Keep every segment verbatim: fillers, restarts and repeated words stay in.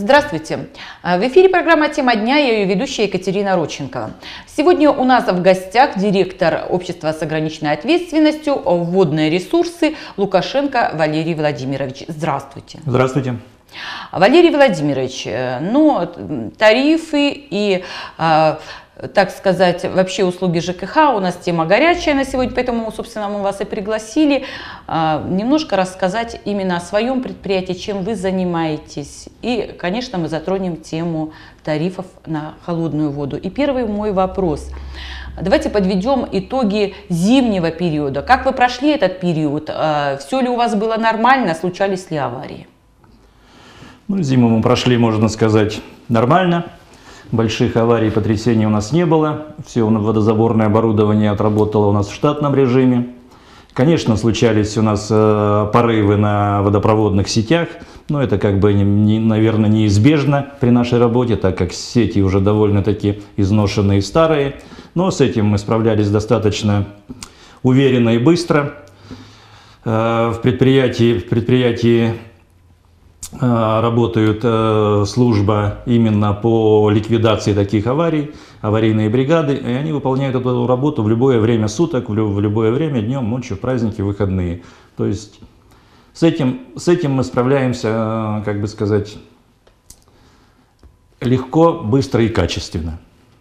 Здравствуйте! В эфире программа «Тема дня», я ее ведущая Екатерина Родченкова. Сегодня у нас в гостях директор общества с ограниченной ответственностью «Водные ресурсы» Лукашенко Валерий Владимирович. Здравствуйте! Здравствуйте! Валерий Владимирович, ну, тарифы и, так сказать, вообще услуги ЖКХ у нас тема горячая на сегодня, поэтому, собственно, мы вас и пригласили немножко рассказать именно о своем предприятии, чем вы занимаетесь. И, конечно, мы затронем тему тарифов на холодную воду. И первый мой вопрос. Давайте подведем итоги зимнего периода. Как вы прошли этот период? Все ли у вас было нормально? Случались ли аварии? Ну, зиму мы прошли, можно сказать, нормально. Больших аварий, потрясений у нас не было. Все водозаборное оборудование отработало у нас в штатном режиме. Конечно, случались у нас э, порывы на водопроводных сетях, но это как бы, не, не, наверное, неизбежно при нашей работе, так как сети уже довольно-таки изношенные и старые. Но с этим мы справлялись достаточно уверенно и быстро. Э, в предприятии, в предприятии работают э, служба именно по ликвидации таких аварий, аварийные бригады, и они выполняют эту работу в любое время суток, в, лю в любое время, днем, ночью, в праздники, в выходные. То есть с этим, с этим мы справляемся, э, как бы сказать, легко, быстро и качественно.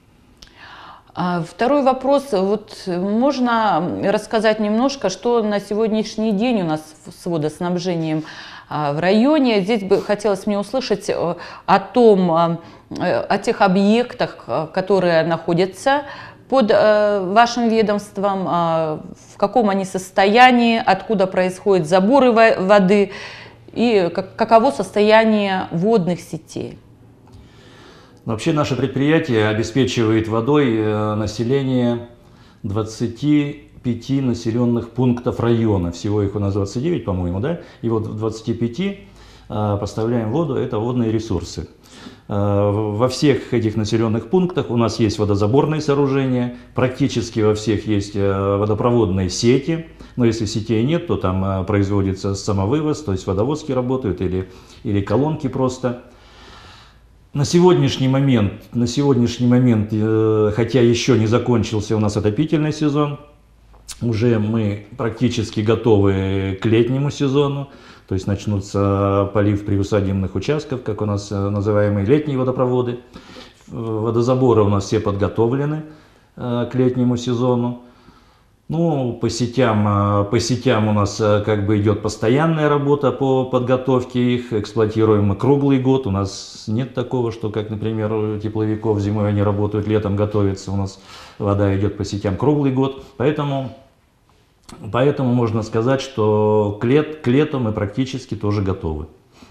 Второй вопрос. Вот можно рассказать немножко, что на сегодняшний день у нас с водоснабжением в районе. Здесь бы хотелось мне услышать о том, о тех объектах, которые находятся под вашим ведомством, в каком они состоянии, откуда происходят заборы воды и каково состояние водных сетей. Вообще наше предприятие обеспечивает водой население двадцати пяти населенных пунктов района. Всего их у нас двадцать девять, по-моему, да? И вот в двадцати пяти поставляем воду, это водные ресурсы. Во всех этих населенных пунктах у нас есть водозаборные сооружения, практически во всех есть водопроводные сети. Но если сетей нет, то там производится самовывоз, то есть водовозки работают или, или колонки просто. На сегодняшний момент, на сегодняшний момент, хотя еще не закончился у нас отопительный сезон, уже мы практически готовы к летнему сезону, то есть начнутся полив приусадебных участков, как у нас называемые летние водопроводы. Водозаборы у нас все подготовлены к летнему сезону. Ну, по сетям, по сетям у нас как бы идет постоянная работа по подготовке их, эксплуатируем мы круглый год. У нас нет такого, что, как, например, у тепловиков зимой они работают, летом готовятся. У нас вода идет по сетям круглый год. Поэтому, поэтому можно сказать, что к, лет, к лету мы практически тоже готовы.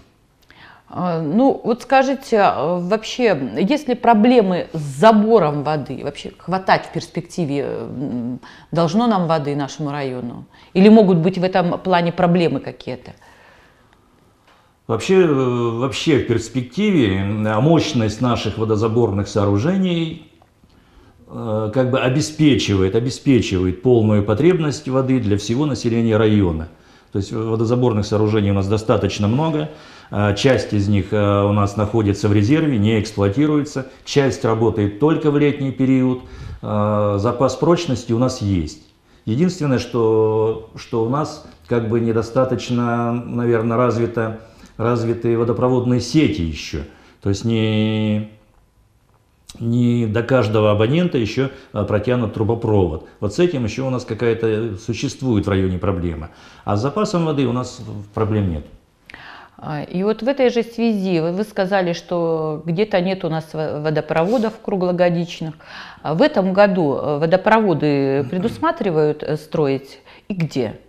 Ну, вот скажите, вообще, есть ли проблемы с забором воды? Вообще, хватать в перспективе должно нам воды нашему району? Или могут быть в этом плане проблемы какие-то? Вообще, вообще в перспективе мощность наших водозаборных сооружений как бы обеспечивает, обеспечивает полную потребность воды для всего населения района. То есть водозаборных сооружений у нас достаточно много. Часть из них у нас находится в резерве, не эксплуатируется. Часть работает только в летний период. Запас прочности у нас есть. Единственное, что, что у нас как бы недостаточно, наверное, развито, развиты водопроводные сети еще. То есть не, не до каждого абонента еще протянут трубопровод. Вот с этим еще у нас какая-то существует в районе проблема. А с запасом воды у нас проблем нет. И вот в этой же связи вы сказали, что где-то нет у нас водопроводов круглогодичных. В этом году водопроводы предусматривают строить и где?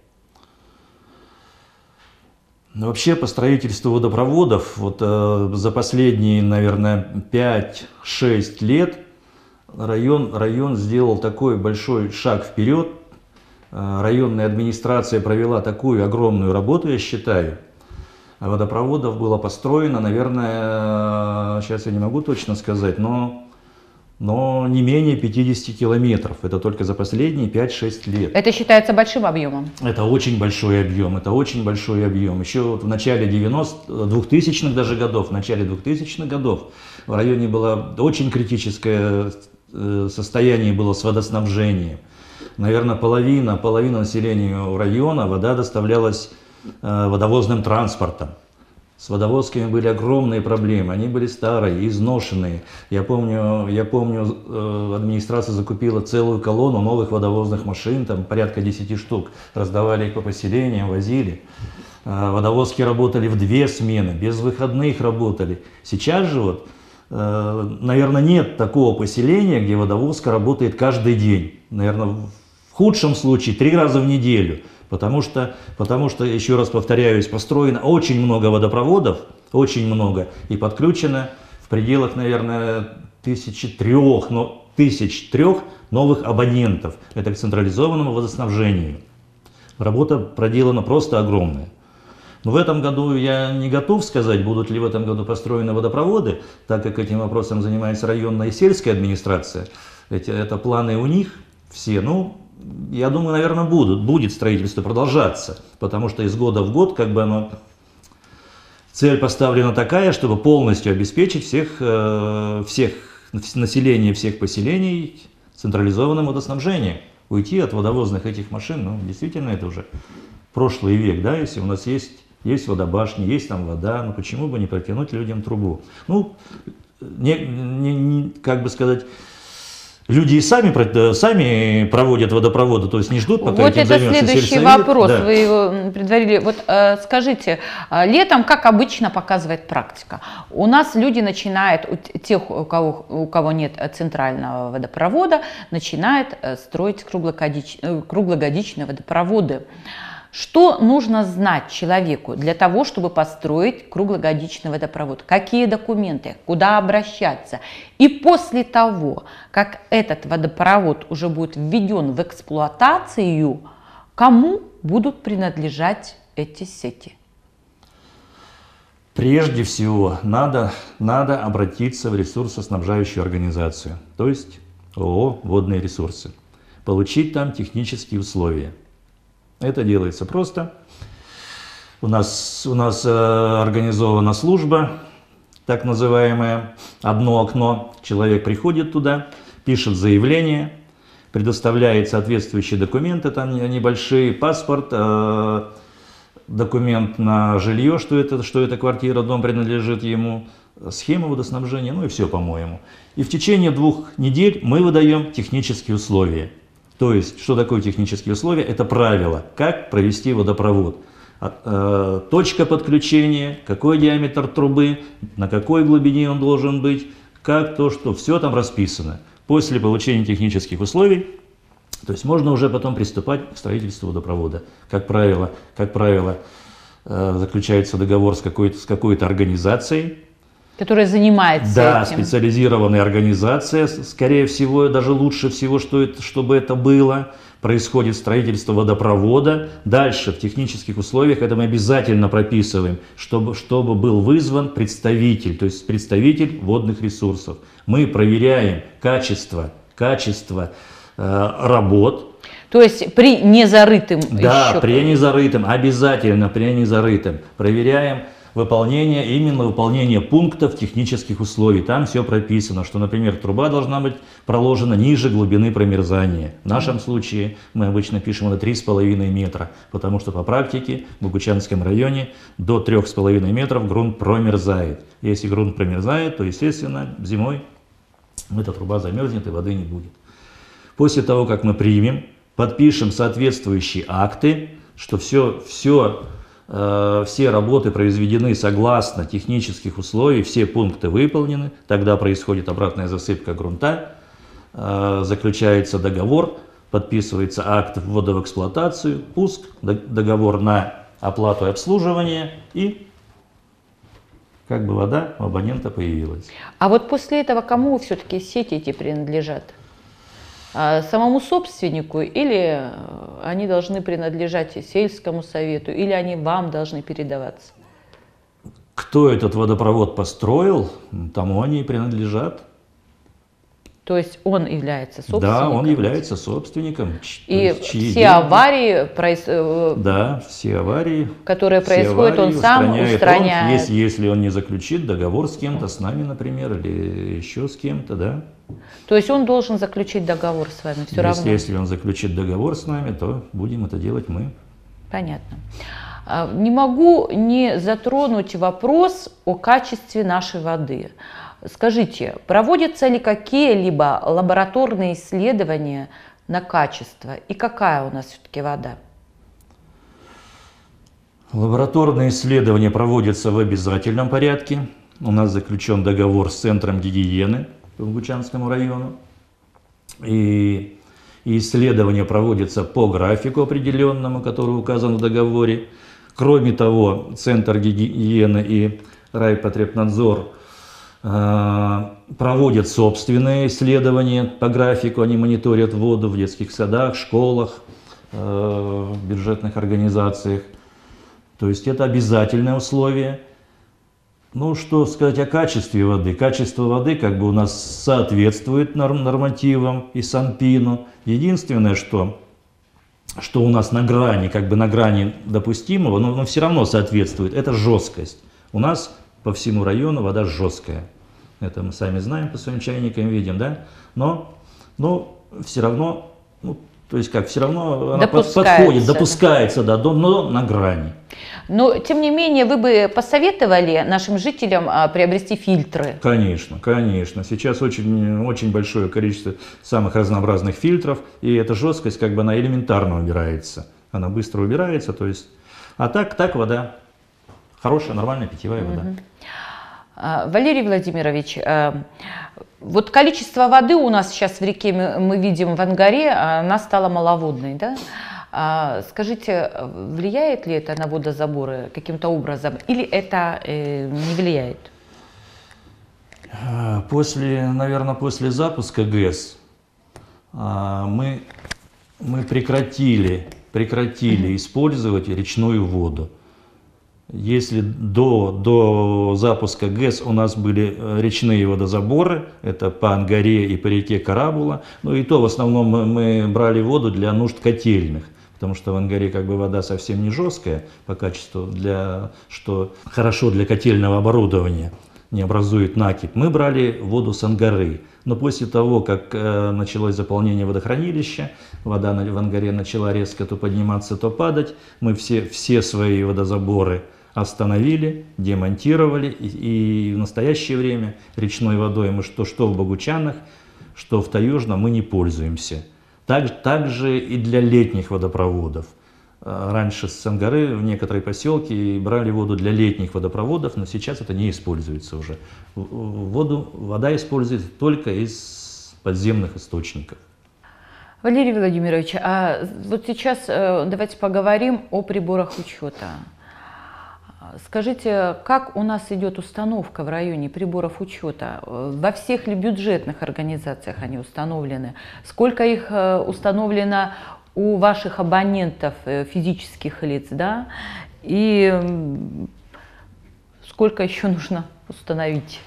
Ну, вообще по строительству водопроводов вот, э, за последние, наверное, пять-шесть лет район, район сделал такой большой шаг вперед. Э, районная администрация провела такую огромную работу, я считаю. Водопроводов было построено, наверное, сейчас я не могу точно сказать, но но не менее пятидесяти километров. Это только за последние пять-шесть лет. Это считается большим объемом? Это очень большой объем, это очень большой объем. Еще вот в начале девяностых, двухтысячных даже годов, в начале двухтысячных годов в районе было очень критическое состояние было с водоснабжением. Наверное, половина, половина населения района вода доставлялась водовозным транспортом. С водовозками были огромные проблемы, они были старые, изношенные. Я помню, я помню, администрация закупила целую колонну новых водовозных машин, там порядка десяти штук, раздавали их по поселениям, возили. Водовозки работали в две смены, без выходных работали. Сейчас же вот, наверное, нет такого поселения, где водовозка работает каждый день. Наверное, в худшем случае три раза в неделю. Потому что, потому что, еще раз повторяюсь, построено очень много водопроводов, очень много, и подключено в пределах, наверное, тысячи трех, но, тысяч трех новых абонентов. Это к централизованному водоснабжению. Работа проделана просто огромная. Но в этом году я не готов сказать, будут ли в этом году построены водопроводы, так как этим вопросом занимается районная и сельская администрация. Эти, это планы у них все. Ну, я думаю, наверное, будут, будет строительство продолжаться, потому что из года в год как бы оно, цель поставлена такая, чтобы полностью обеспечить всех, э, всех население всех поселений централизованным водоснабжением. Уйти от водовозных этих машин, ну, действительно, это уже прошлый век, да, если у нас есть, есть водобашни, есть там вода, ну, почему бы не протянуть людям трубу? Ну, не, не, не, как бы сказать... Люди и сами, сами проводят водопроводы, то есть не ждут, пока вот этим это займется следующий сельсовет. вопрос, Да. вы его предварили. Вот э, скажите, летом, как обычно показывает практика, у нас люди начинают, у тех, у кого, у кого нет центрального водопровода, начинают строить круглогодич, круглогодичные водопроводы. Что нужно знать человеку для того, чтобы построить круглогодичный водопровод? Какие документы? Куда обращаться? И после того, как этот водопровод уже будет введен в эксплуатацию, кому будут принадлежать эти сети? Прежде всего, надо, надо обратиться в ресурсоснабжающую организацию, то есть ООО «Водные ресурсы», получить там технические условия. Это делается просто. У нас, у нас э, организована служба, так называемая «Одно окно». Человек приходит туда, пишет заявление, предоставляет соответствующие документы, там небольшие, паспорт, э, документ на жилье, что это, что эта квартира, дом принадлежит ему, схема водоснабжения, ну и все, по-моему. И в течение двух недель мы выдаем технические условия. То есть, что такое технические условия? Это правила, как провести водопровод. Точка подключения, какой диаметр трубы, на какой глубине он должен быть, как то, что, все там расписано. После получения технических условий, то есть можно уже потом приступать к строительству водопровода. Как правило, как правило заключается договор с какой-то с какой-то организацией, которая занимается да, этим. Специализированная организация, скорее всего, даже лучше всего, что это, чтобы это было. Происходит строительство водопровода. Дальше в технических условиях это мы обязательно прописываем, чтобы, чтобы был вызван представитель, то есть представитель водных ресурсов. Мы проверяем качество, качество э, работ. То есть при незарытым Да, еще... при незарытым, обязательно при незарытым. Проверяем выполнение, именно выполнение пунктов технических условий. Там все прописано, что, например, труба должна быть проложена ниже глубины промерзания. В нашем случае мы обычно пишем это три с половиной метра, потому что по практике в Богучанском районе до трёх с половиной метров грунт промерзает. Если грунт промерзает, то, естественно, зимой эта труба замерзнет и воды не будет. После того, как мы примем, подпишем соответствующие акты, что все, все все работы произведены согласно технических условий, все пункты выполнены, тогда происходит обратная засыпка грунта, заключается договор, подписывается акт ввода в эксплуатацию, пуск, договор на оплату и обслуживание, и как бы вода у абонента появилась. А вот после этого кому все-таки сети эти принадлежат? Самому собственнику, или они должны принадлежать сельскому совету, или они вам должны передаваться? Кто этот водопровод построил, тому они и принадлежат. То есть он является собственником? Да, он является собственником. И все аварии, проис... да, все аварии, которые все происходят, аварии он сам устраняет. устраняет. Он, если, если он не заключит договор с кем-то, с нами, например, или еще с кем-то, да. То есть он должен заключить договор с вами все если, равно? Если он заключит договор с нами, то будем это делать мы. Понятно. Не могу не затронуть вопрос о качестве нашей воды. Скажите, проводятся ли какие-либо лабораторные исследования на качество? И какая у нас все-таки вода? Лабораторные исследования проводятся в обязательном порядке. У нас заключен договор с Центром гигиены по Богучанскому району. И исследования проводятся по графику определенному, который указан в договоре. Кроме того, Центр гигиены и Райпотребнадзор э, проводят собственные исследования по графику. Они мониторят воду в детских садах, школах, э, бюджетных организациях. То есть это обязательное условие. Ну, что сказать о качестве воды? Качество воды как бы у нас соответствует нормативам и Санпину. Единственное, что, что у нас на грани, как бы на грани допустимого, но, но все равно соответствует, это жесткость. У нас по всему району вода жесткая. Это мы сами знаем, по своим чайникам видим, да? Но, но все равно, ну, то есть как, все равно она подходит, допускается, да, но на грани. Но, тем не менее, вы бы посоветовали нашим жителям а, приобрести фильтры? Конечно, конечно. Сейчас очень, очень большое количество самых разнообразных фильтров, и эта жесткость, как бы, она элементарно убирается. Она быстро убирается, то есть... А так, так вода. Хорошая, нормальная питьевая вода. Угу. А, Валерий Владимирович, а, вот количество воды у нас сейчас в реке, мы, мы видим в Ангаре, она стала маловодной, да? А, скажите, влияет ли это на водозаборы каким-то образом, или это э, не влияет? После, наверное, после запуска ГЭС а, мы, мы прекратили, прекратили использовать речную воду. Если до, до запуска ГЭС у нас были речные водозаборы, это по Ангаре и по реке Карабула, ну и то в основном мы, мы брали воду для нужд котельных. Потому что в Ангаре как бы вода совсем не жесткая по качеству, для, что хорошо для котельного оборудования, не образует накипь. Мы брали воду с Ангары. Но после того, как э, началось заполнение водохранилища, вода в Ангаре начала резко то подниматься, то падать, мы все, все свои водозаборы остановили, демонтировали. И, и в настоящее время речной водой мы что, что в Богучанах, что в Таежном мы не пользуемся. Так, также и для летних водопроводов. Раньше с Ангары в некоторые поселки брали воду для летних водопроводов, но сейчас это не используется уже. Воду, вода используется только из подземных источников. Валерий Владимирович, а вот сейчас давайте поговорим о приборах учета. Скажите, как у нас идет установка в районе приборов учета? Во всех ли бюджетных организациях они установлены? Сколько их установлено у ваших абонентов, физических лиц, да? И сколько еще нужно установить?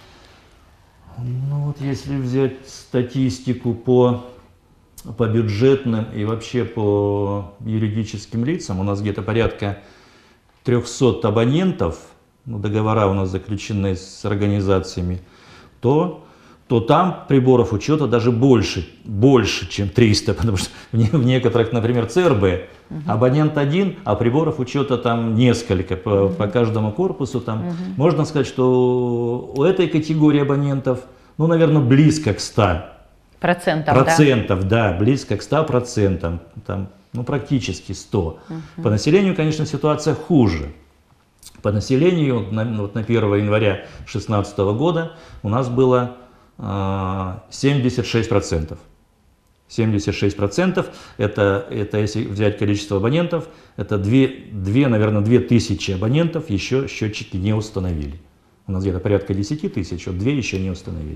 Ну вот если взять статистику по, по бюджетным и вообще по юридическим лицам, у нас где-то порядка трёхсот абонентов, ну, договора у нас заключены с организациями, то, то там приборов учета даже больше, больше, чем триста, потому что в некоторых, например, ЦРБ, угу. абонент один, а приборов учета там несколько по, угу. по каждому корпусу. Там. Угу. Можно сказать, что у этой категории абонентов, ну, наверное, близко к ста процентам, процентов, да? Да, близко к ста процентам. Там, ну, практически сто. Uh-huh. По населению, конечно, ситуация хуже. По населению, на, вот на первое января две тысячи шестнадцатого года у нас было э, семьдесят шесть процентов. семьдесят шесть процентов это, это, если взять количество абонентов, это две, наверное, две тысячи абонентов еще счетчики не установили. У нас где-то порядка десяти тысяч, вот две еще не установили.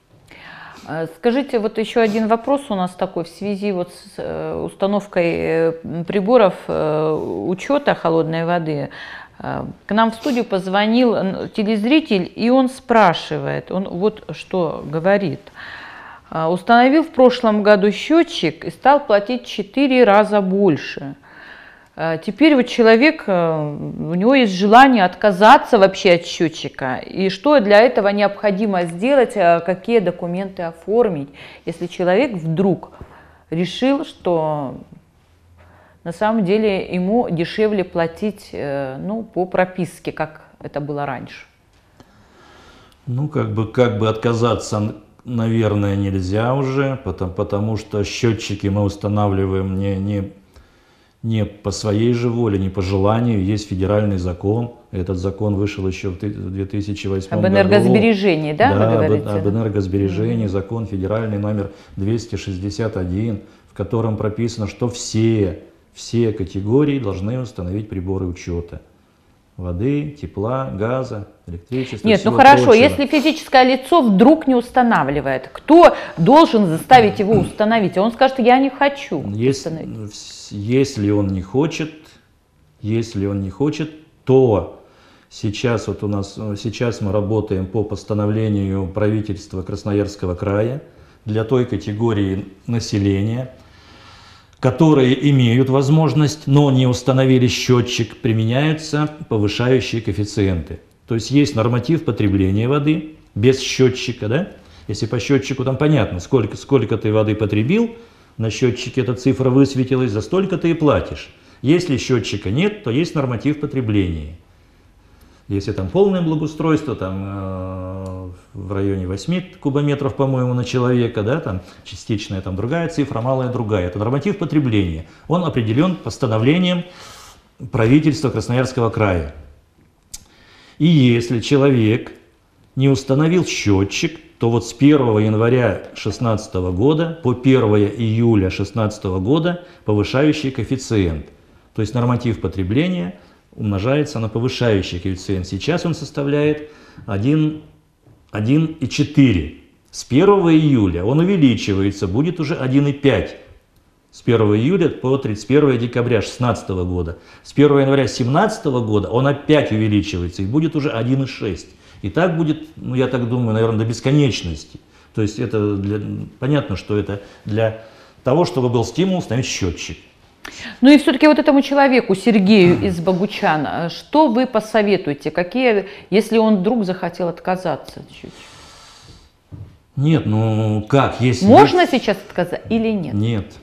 Скажите, вот еще один вопрос у нас такой в связи вот с установкой приборов учета холодной воды. К нам в студию позвонил телезритель, и он спрашивает, он вот что говорит. Установил в прошлом году счетчик и стал платить четыре раза больше. Теперь вот человек, у него есть желание отказаться вообще от счетчика. И что для этого необходимо сделать, какие документы оформить, если человек вдруг решил, что на самом деле ему дешевле платить, ну, по прописке, как это было раньше. Ну, как бы, как бы отказаться, наверное, нельзя уже, потому, потому что счетчики мы устанавливаем не, не, не по своей же воле, не по желанию. Есть федеральный закон. Этот закон вышел еще в две тысячи восьмом году. Об энергосбережении, да, да, вы говорите? Об, об энергосбережении, Mm-hmm. закон федеральный номер двести шестьдесят один, в котором прописано, что все, все категории должны установить приборы учета. Воды, тепла, газа, электричества. Нет, ну хорошо, прочего. Если физическое лицо вдруг не устанавливает, кто должен заставить его установить? Он скажет, я не хочу если, если он не хочет, если он не хочет, то сейчас вот у нас, сейчас мы работаем по постановлению правительства Красноярского края для той категории населения, которые имеют возможность, но не установили счетчик, применяются повышающие коэффициенты. То есть есть норматив потребления воды без счетчика, да? Если по счетчику там понятно, сколько, сколько ты воды потребил, на счетчике эта цифра высветилась, за столько ты и платишь. Если счетчика нет, то есть норматив потребления. Если там полное благоустройство, там э, в районе восьми кубометров, по-моему, на человека, да, там частичная, там другая цифра, малая другая. Это норматив потребления. Он определен постановлением правительства Красноярского края. И если человек не установил счетчик, то вот с первого января две тысячи шестнадцатого года по первое июля две тысячи шестнадцатого года повышающий коэффициент. То есть норматив потребления умножается на повышающий коэффициент. Сейчас он составляет один и четыре. С первого июля он увеличивается, будет уже один и пять. С первого июля по тридцать первое декабря две тысячи шестнадцатого года. С первого января две тысячи семнадцатого года он опять увеличивается и будет уже один и шесть. И так будет, ну я так думаю, наверное, до бесконечности. То есть это для, понятно, что это для того, чтобы был стимул установить счетчик. Ну и все-таки вот этому человеку, Сергею из Богучана, что вы посоветуете? Какие, если он вдруг захотел отказаться? Нет, ну как, если... Можно сейчас отказаться или нет? Нет.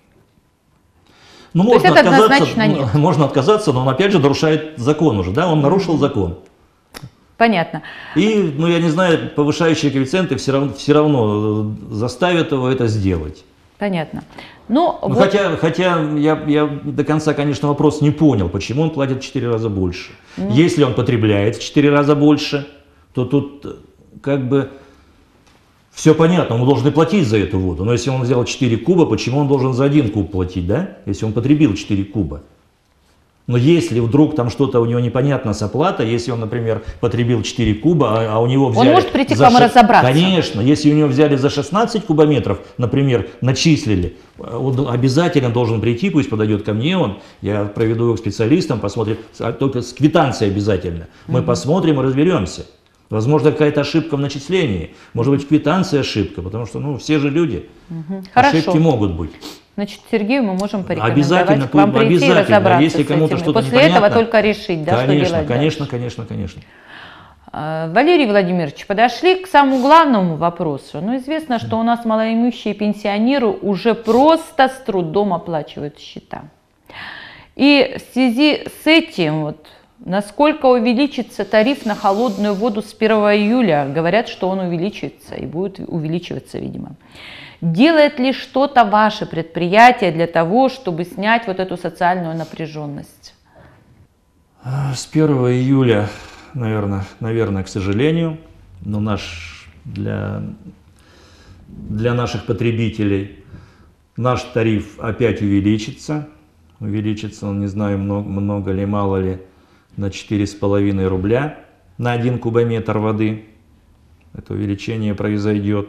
Ну, То можно есть это отказаться, однозначно нет. Можно отказаться, но он опять же нарушает закон уже, да, он нарушил закон. Понятно. И, ну я не знаю, повышающие коэффициенты все равно, все равно заставят его это сделать. Понятно. Но ну, вот... Хотя, хотя я, я до конца, конечно, вопрос не понял, почему он платит в четыре раза больше. Mm. Если он потребляет в четыре раза больше, то тут как бы все понятно, он должен и платить за эту воду. Но если он взял четыре куба, почему он должен за один куб платить, да? Если он потребил четыре куба. Но если вдруг там что-то у него непонятно с оплатой, если он, например, потребил четыре куба, а, а у него взяли... Он может прийти к за вам и ш... разобраться. Конечно, если у него взяли за шестнадцать кубометров, например, начислили, он обязательно должен прийти, пусть подойдет ко мне, он, я проведу его к специалистам, посмотрим, только с квитанцией обязательно. Мы mm-hmm. посмотрим и разберемся. Возможно, какая-то ошибка в начислении, может быть, в квитанции ошибка, потому что, ну, все же люди, mm-hmm. ошибки могут быть. Значит, Сергею мы можем порекомендовать обязательно, к вам прийти и разобраться если с кому-то этим. что-то После непонятно, этого только решить, да, конечно, что делать конечно, дальше. конечно, конечно, конечно. Валерий Владимирович, подошли к самому главному вопросу. Ну, известно, что у нас малоимущие пенсионеры уже просто с трудом оплачивают счета. И в связи с этим, вот, насколько увеличится тариф на холодную воду с первого июля, говорят, что он увеличится и будет увеличиваться, видимо. Делает ли что-то ваше предприятие для того, чтобы снять вот эту социальную напряженность? С первого июля, наверное, наверное, к сожалению, но наш, для, для наших потребителей наш тариф опять увеличится. Увеличится он, не знаю, много, много ли, мало ли, на четыре с половиной рубля на один кубометр воды. Это увеличение произойдет.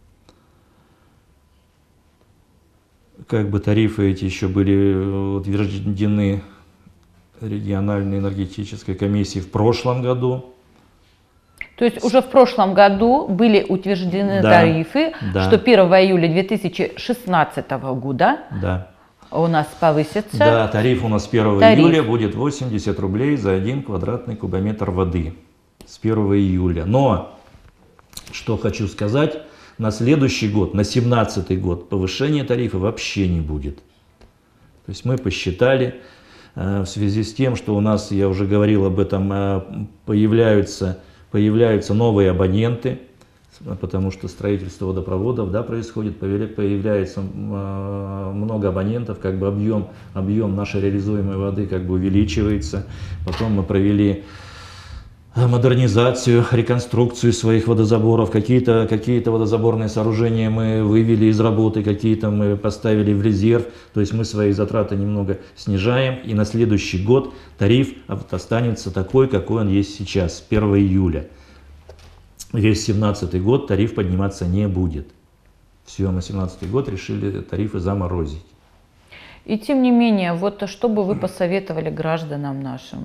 Как бы тарифы эти еще были утверждены региональной энергетической комиссией в прошлом году. То есть уже в прошлом году были утверждены Да, тарифы, да. что первого июля две тысячи шестнадцатого года Да. у нас повысится. Да, тариф у нас с первого Тариф. июля будет восемьдесят рублей за один квадратный кубометр воды. С первого июля. Но, что хочу сказать, на следующий год, на семнадцатый год, повышения тарифа вообще не будет. То есть мы посчитали, э, в связи с тем, что у нас, я уже говорил об этом, э, появляются, появляются новые абоненты, потому что строительство водопроводов, да, происходит, появляется э, много абонентов, как бы объем, объем нашей реализуемой воды как бы увеличивается. Потом мы провели модернизацию, реконструкцию своих водозаборов, какие-то какие-то водозаборные сооружения мы вывели из работы, какие-то мы поставили в резерв, то есть мы свои затраты немного снижаем, и на следующий год тариф останется такой, какой он есть сейчас, с первого июля. Весь семнадцатый год тариф подниматься не будет. Все, на семнадцатый год решили тарифы заморозить. И тем не менее, вот что бы вы посоветовали гражданам нашим?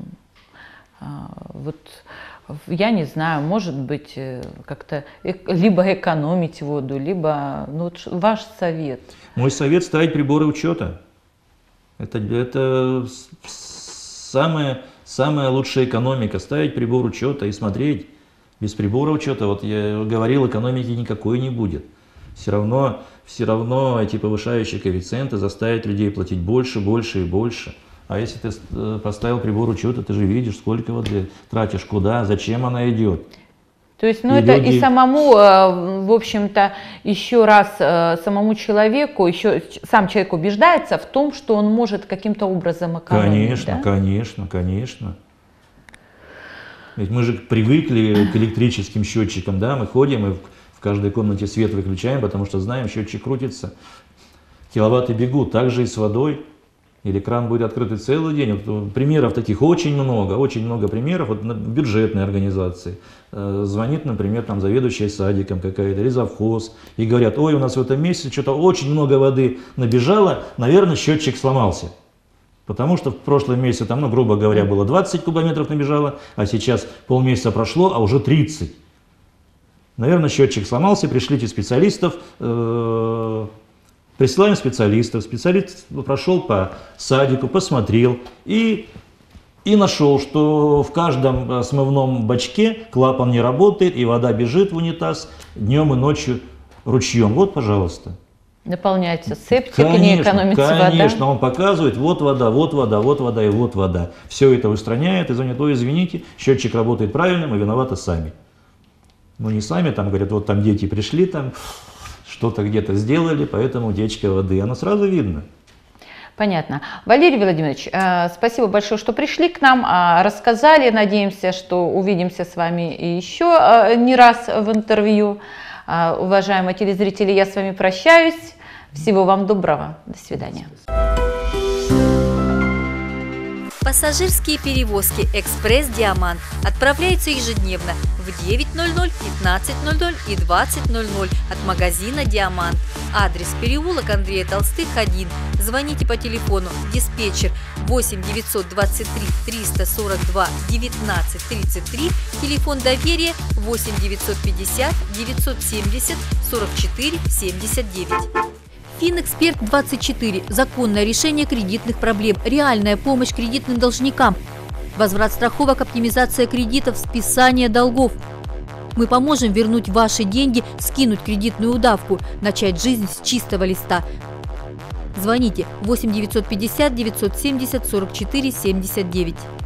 Вот, я не знаю, может быть, как-то либо экономить воду, либо, ну, ваш совет. Мой совет — ставить приборы учета. Это, это самая, самая лучшая экономика, ставить прибор учета и смотреть. Без прибора учета, вот я говорил, экономики никакой не будет. Все равно, все равно эти повышающие коэффициенты заставят людей платить больше, больше и больше. А если ты поставил прибор учета, ты же видишь, сколько воды тратишь, куда, зачем она идет. То есть, ну, и это люди... и самому, в общем-то, еще раз самому человеку, еще сам человек убеждается в том, что он может каким-то образом экономить. Конечно, да? конечно, конечно. Ведь мы же привыкли к электрическим счетчикам, да, мы ходим и в каждой комнате свет выключаем, потому что знаем, счетчик крутится, киловатты бегут, так же и с водой. Или кран будет открытый целый день. Вот, примеров таких очень много, очень много примеров. Вот, в бюджетной организации э, звонит, например, там заведующая садиком какая-то, или завхоз, и говорят: ой, у нас в этом месяце что-то очень много воды набежало, наверное, счетчик сломался. Потому что в прошлом месяце, там, ну, грубо говоря, было двадцать кубометров набежало, а сейчас полмесяца прошло, а уже тридцать. Наверное, счетчик сломался, пришлите специалистов. Э Присылаем специалистов, специалист прошел по садику, посмотрел и, и нашел, что в каждом смывном бачке клапан не работает, и вода бежит в унитаз днем и ночью ручьем. Вот, пожалуйста. Наполняется септик, конечно, и не экономится вода. Конечно, он показывает, вот вода, вот вода, вот вода и вот вода. Все это устраняет и звонит: ой, извините, счетчик работает правильно, мы виноваты сами. Ну не сами, там говорят, вот там дети пришли, там... что-то где-то сделали, поэтому утечка воды. Оно сразу видно. Понятно. Валерий Владимирович, спасибо большое, что пришли к нам, рассказали. Надеемся, что увидимся с вами еще не раз в интервью. Уважаемые телезрители, я с вами прощаюсь. Всего вам доброго. До свидания. Пассажирские перевозки «Экспресс Диамант» отправляются ежедневно в девять ноль ноль, пятнадцать ноль ноль и двадцать ноль ноль от магазина «Диамант». Адрес: переулок Андрея Толстых, один. Звоните по телефону диспетчер восемь девятьсот двадцать три триста сорок два девятнадцать тридцать три, телефон доверия восемь девятьсот пятьдесят девятьсот семьдесят сорок четыре семьдесят девять. Финэксперт двадцать четыре. Законное решение кредитных проблем. Реальная помощь кредитным должникам. Возврат страховок, оптимизация кредитов, списание долгов. Мы поможем вернуть ваши деньги, скинуть кредитную удавку, начать жизнь с чистого листа. Звоните восемь девятьсот пятьдесят девятьсот семьдесят сорок четыре семьдесят девять.